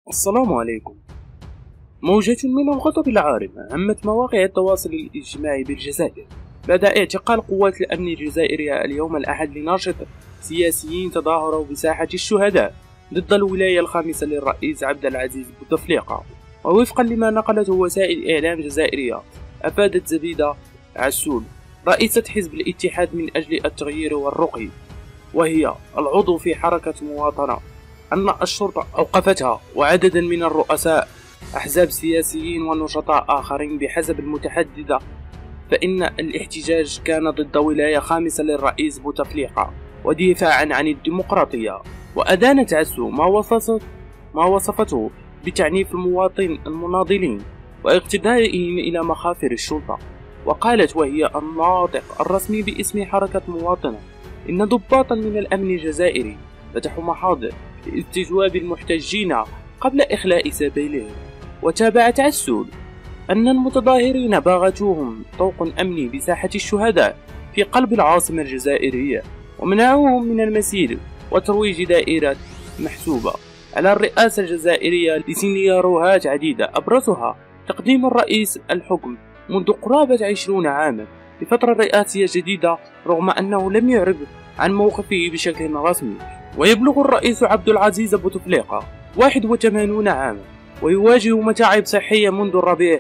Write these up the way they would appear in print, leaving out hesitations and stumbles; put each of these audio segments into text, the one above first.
السلام عليكم. موجة من الغضب العارمة عمت مواقع التواصل الاجتماعي بالجزائر بعد اعتقال قوات الأمن الجزائرية اليوم الأحد لناشط سياسيين تظاهروا بساحة الشهداء ضد الولاية الخامسة للرئيس عبد العزيز بوتفليقة. ووفقا لما نقلته وسائل إعلام جزائرية، أفادت زبيدة عسول رئيسة حزب الاتحاد من أجل التغيير والرقي، وهي العضو في حركة مواطنة، أن الشرطة أوقفتها وعددا من الرؤساء أحزاب سياسيين ونشطاء آخرين. بحسب المتحدثة، فإن الاحتجاج كان ضد ولاية خامسة للرئيس بوتفليقة ودفاعا عن الديمقراطية. وأدانت عسو ما وصفته بتعنيف المناضلين واقتدائهم إلى مخافر الشرطة. وقالت وهي الناطق الرسمي باسم حركة مواطنة إن ضباطا من الأمن الجزائري فتحوا محاضر لاستجواب المحتجين قبل إخلاء سبيلهم. وتابعت عسول أن المتظاهرين باغتوهم طوق أمني بساحة الشهداء في قلب العاصمة الجزائرية، ومنعوهم من المسير وترويج دائرة محسوبة على الرئاسة الجزائرية لسيناريوهات عديدة، أبرزها تقديم الرئيس الحكم منذ قرابة 20 عاما لفترة رئاسية جديدة، رغم أنه لم يعرب عن موقفه بشكل رسمي. ويبلغ الرئيس عبد العزيز بوتفليقة 81 عاما ويواجه متاعب صحية منذ الربيع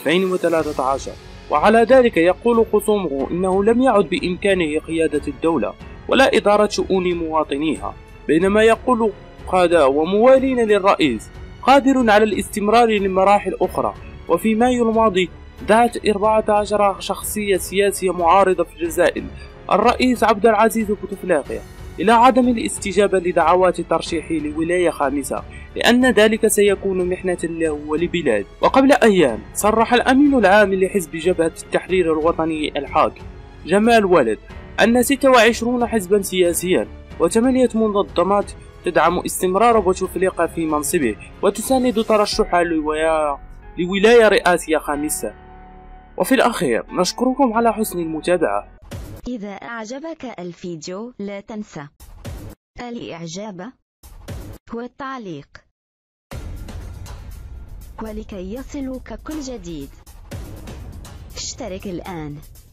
2013، وعلى ذلك يقول خصومه إنه لم يعد بإمكانه قيادة الدولة ولا إدارة شؤون مواطنيها، بينما يقول قادة وموالين للرئيس قادر على الاستمرار لمراحل أخرى. وفي مايو الماضي دعت 14 شخصية سياسية معارضة في الجزائر الرئيس عبد العزيز بوتفليقة إلى عدم الاستجابة لدعوات ترشيحه لولاية خامسة، لأن ذلك سيكون محنة له ولبلاد. وقبل أيام صرح الأمين العام لحزب جبهة التحرير الوطني الحاكم جمال ولد أن 26 حزبا سياسيا و8 منظمات تدعم استمرار بوتفليقة في منصبه وتساند ترشحه لولاية رئاسية خامسة. وفي الأخير نشكركم على حسن المتابعة. إذا أعجبك الفيديو لا تنسى الإعجاب والتعليق، ولكي يصلك كل جديد اشترك الآن.